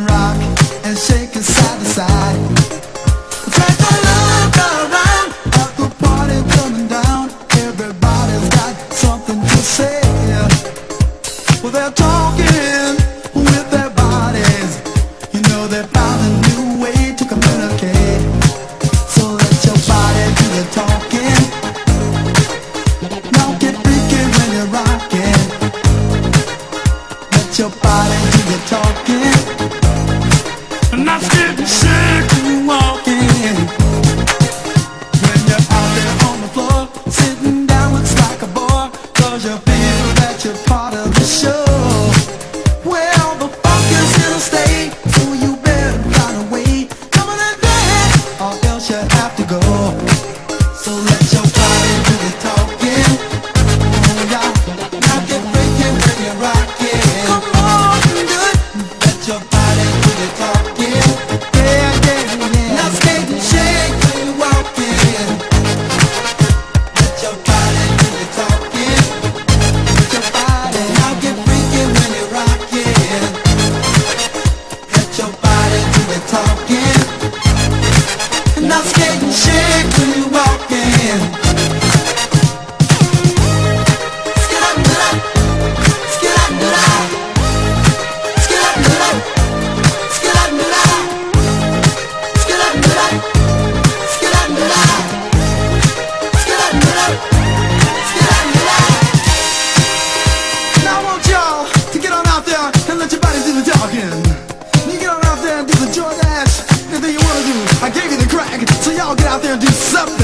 and rock and shake it side to side. Take a look around at the party coming down. Everybody's got something to say. Well, they're talking with their bodies. You know they found a new way to communicate. So let your body do the talking. Now get freaky when you're rocking. Let your body do the talking. And I'm getting sick of walking. When you're out there on the floor, sitting down looks like a bore, 'cause you feel that you're part of the show. Well, the funk is here to stay, so you better find a way. Come on and dance, or else you have to go. So let your body do the talking. Oh yeah, now get freaky when you're rocking. Come on, do it. Let your body do the talking. Yeah, yeah, yeah. Now skate and shake when you're walking. Let your body do the talking. Let your body now get freaky when you're rocking. Let your body do the talking. Now skate and shake when you're walking. Skid up, do that. Skid up, do that. Skid up, do that. Skid up, do that. Skid up, do that. Skid up, do that. Skid up, do that. Skid up, do that. Now I want y'all to get on out there and let your body do the talking. You get on out there and do the joy dash. Anything you wanna do, I gave you the crack, so y'all get out there and do something.